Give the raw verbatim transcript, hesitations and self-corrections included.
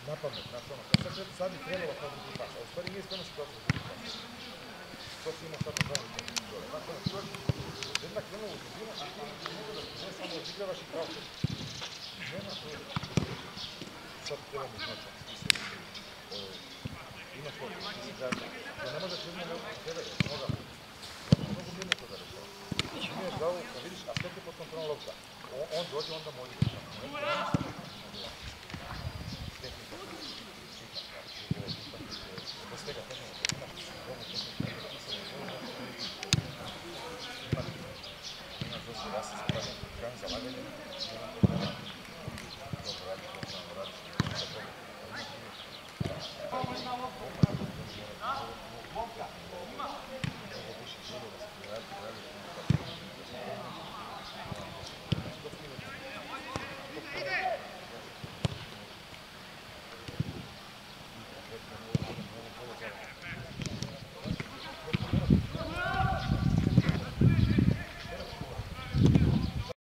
na pamet, znaš ono, kad sad, sad bi trebalo kao drugi pas, a u stvari nije spremno situacija za drugi pas. To si imao sad na zonu dole. Znaš ono, čovjek, jedna krenuo u dubinu, a ne samo odigravaš i kao nema to. Sad trebamo značan, mislim, imaš to, mislim da, da ne možeš jedno ne tebe, noga, mogu mirno to da rešava. Imeš glavu, kad vidiš, a sve ti pod kontrolom lopta. On dođe, onda može da rešava.